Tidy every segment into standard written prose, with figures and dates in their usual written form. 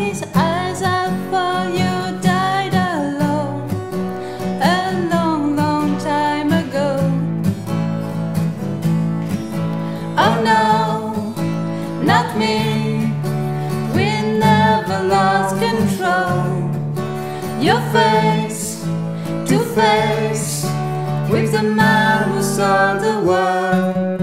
face as I thought you died alone a long, long time ago. Oh no, not me, we never lost control. Your face to face with the man who saw the world.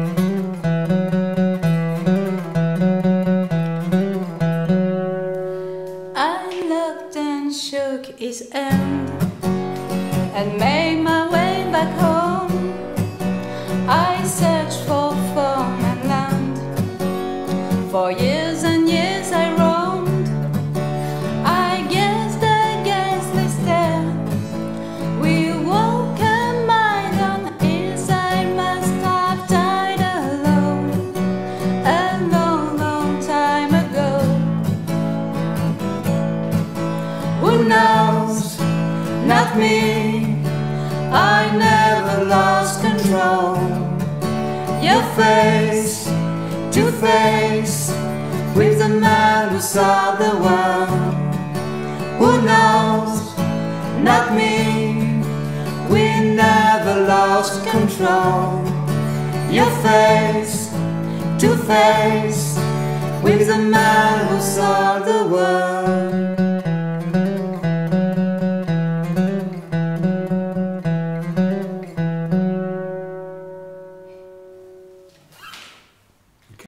I looked and shook his hand and made my way back home. I searched for farm and land, for years and years I roamed. I guessed against the stare we woke a mind on his. I must have died alone a long, long time ago. Who knows? Not me, I never lost control. Your face to face with the man who saw the world. Who knows? Not me, we never lost control. Your face to face with the man who saw the world.